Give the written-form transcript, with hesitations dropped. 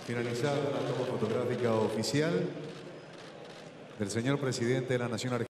Finalizada la toma fotográfica oficial del señor presidente de la Nación Argentina.